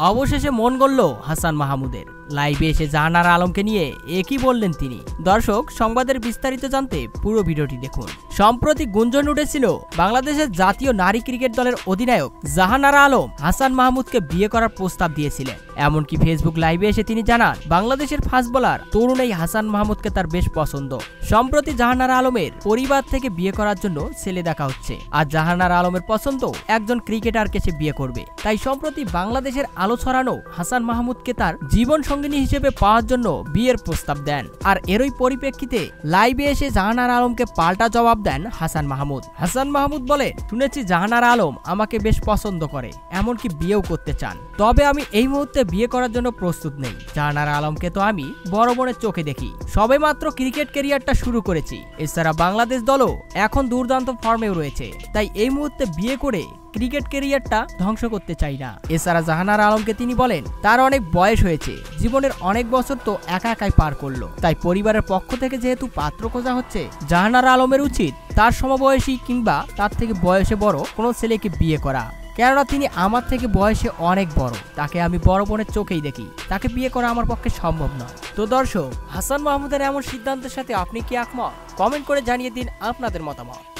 অবশেষে মন গড়ল হাসান মাহমুদের। লাইভে এসে জাহানারা আলমকে নিয়ে একই বললেন তিনি। দর্শক, সংবাদের বিস্তারিত জানতে পুরো ভিডিওটি দেখুন। সম্প্রতি গুঞ্জন উঠেছিল বাংলাদেশের জাতীয় নারী ক্রিকেট দলের অধিনায়ক জাহানারা আলম হাসান মাহমুদকে বিয়ে করার প্রস্তাব দিয়েছিলেন। এমনকি ফেসবুক লাইভে এসে তিনি জানান, বাংলাদেশের ফাস্ট বোলার তরুণ এই হাসান মাহমুদকে তার বেশ পছন্দ। সম্প্রতি জাহানারা আলমের পরিবার থেকে বিয়ে করার জন্য ছেলে দেখা হচ্ছে, আর জাহানারা আলমের পছন্দ একজন ক্রিকেটারকে সে বিয়ে করবে। তাই সম্প্রতি বাংলাদেশের আলো ছড়ানো হাসান মাহমুদকে তার জীবন সঙ্গিনী হিসেবে পাওয়ার জন্য বিয়ের প্রস্তাব দেন। আর এরই পরিপ্রেক্ষিতে লাইভে এসে জাহানারা আলমকে পাল্টা জবাব দেন হাসান মাহমুদ। হাসান মাহমুদ বলে, শুনেছি জাহানারা আলম আমাকে বেশ পছন্দ করে, এমনকি বিয়েও করতে চান। তবে আমি এই মুহূর্তে বিয়ে করার জন্য প্রস্তুত নেই। জাহানারা আলমকে তো আমি বড় বোনের চোখে দেখি, সবেমাত্র ক্রিকেট ক্যারিয়ারটা শুরু করেছি। এছাড়া বাংলাদেশ দলও এখন দুর্দান্ত ফর্মেও রয়েছে, তাই এই মুহূর্তে বিয়ে করে ক্রিকেট ক্যারিয়ারটা ধ্বংস করতে চাই না। এছাড়া জাহানারা আলমকে তিনি বলেন, তার অনেক বয়স হয়েছে, জীবনের অনেক বছর তো একা একাই পার করলো, তাই পরিবারের পক্ষ থেকে যেহেতু পাত্র খোঁজা হচ্ছে, জাহানারা আলমের উচিত তার সমবয়সী কিংবা তার থেকে বয়সে বড় কোনো ছেলেকে বিয়ে করা। কেননা তিনি আমার থেকে বয়সে অনেক বড়, তাকে আমি বড় বোনের চোখেই দেখি, তাকে বিয়ে করা আমার পক্ষে সম্ভব নয়। তো দর্শক, হাসান মাহমুদের এমন সিদ্ধান্তের সাথে আপনি কি একমত? কমেন্ট করে জানিয়ে দিন আপনাদের মতামত।